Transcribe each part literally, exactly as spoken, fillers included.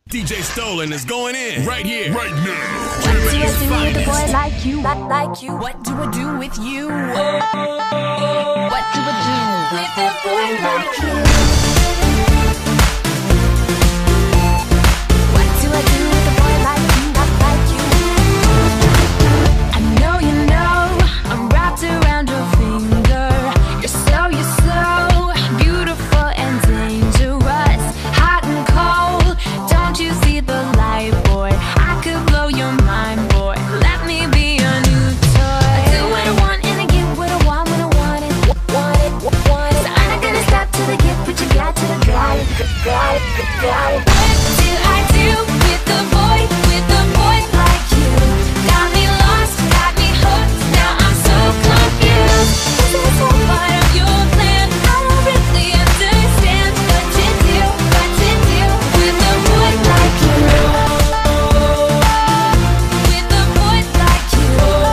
D J Stolen is going in right here, right now. What do I do with a boy like you? Like, like you? What do I do with you? Oh, what do I do with a boy like you? What do I do with a boy like you? Not like you? I know you know I'm wrapped around your finger. You're so, you're so beautiful and dangerous, hot and cold. Don't you see the light, boy? I could blow your mind, boy. Let me be your new toy. I do what I want and I get what I want when I want it. Want it, want it. So I'm not gonna stop till I get what you got, till I got it, got it, got it. What do I do with a boy, with a boy like you? Got me lost, got me hooked. Now I'm so confused. Is this all part of your plan? I don't really understand what to do, what to do with a boy like you. With a boy like you.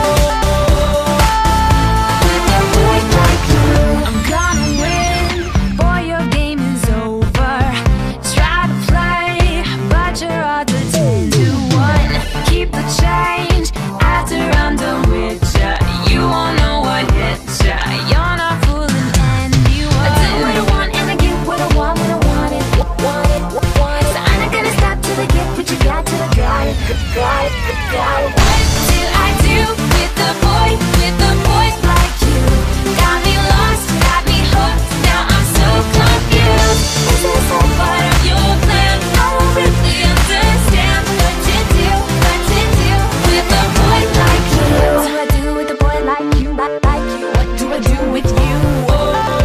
With a boy like you. I'm gonna win, boy, your game is over. Try to play, but you're all the ten to one. Keep the change after I'm done with ya. You won't know what hit ya. You're not fooling anyone. I do what I want and I get what I want when I want it. Want it, want it. So I'm not gonna stop till I get what you got, till I got it, got it, got it. What do I do with a boy, with a boy like you? Got me lost, got me hooked. Now I'm so confused. Is this all part of your plan? I don't really understand what to do, what to do with a boy like you. What do I do with a boy like you? Like, like you? What do I do with you? Oh,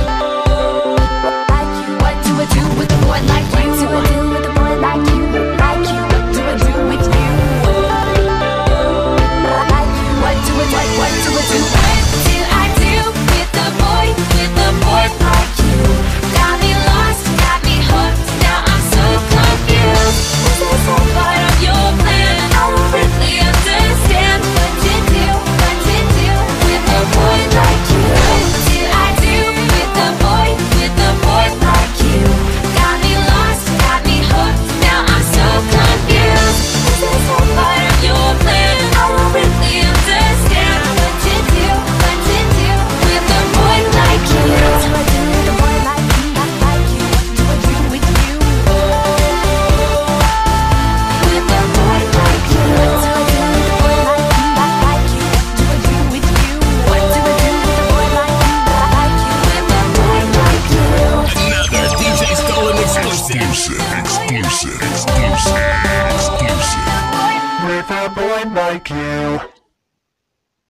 like you. What do I do with a boy like you? What do I do with a boy like you? Like you. What do I do with you? Oh, like you. What do I do? What, what do I do? What do I do with a boy, with a boy like you? Got me lost, got me hooked. Now I'm so confused. Is this all part of your plan? I don't really understand what to do, what to do with a boy like you. What do I do with a boy, with a boy like you? Got me lost, got me hooked. Now I'm so confused. Is this all part of your plan? I don't really understand what to do, what to do with a boy like you. What do I do with a boy like you? Not like you. What do I do with you? Oh, with a boy like you. What do I do with a boy like you? Not like you. What do I do with you? What do I do with a boy like you? Not like you. With a boy like you. Another D J Stolen exclusive. Exclusive, exclusive, exclusive, exclusive. With a boy like you.